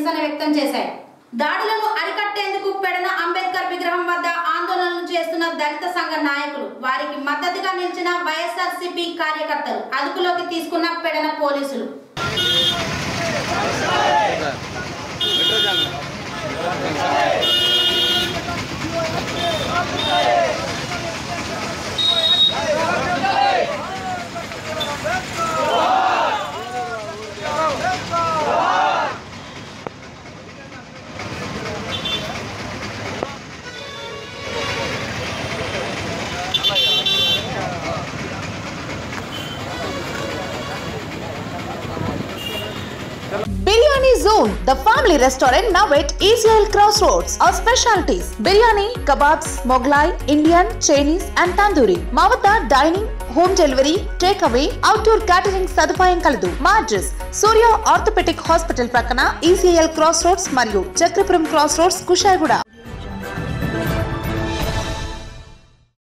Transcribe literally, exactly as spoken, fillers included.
నిరసన వ్యక్తం చేశాయి. దాడులను అరికట్టేందుకు పెడన అంబేద్కర్ విగ్రహం వద్ద ఆందోళనలు చేస్తున్న దళిత సంఘ నాయకులు, వారికి మద్దతుగా నిలిచిన వైఎస్ఆర్సీపీ కార్యకర్తలు అదుపులోకి తీసుకున్న పెడన పోలీసులు. Biryani Zone, the family restaurant now at E C L Crossroads. Our specialties: biryani, kebabs, Mughlai, Indian, Chinese and Tandoori. Mavata dining, home delivery, takeaway, outdoor catering సదుపాయం కలదు. మా అడ్రస్ సూర్య ఆర్థోపెడిక్ హాస్పిటల్ ప్రక్కన E C L Crossroads మరియు Chakrapuram Crossroads, Kushaiguda.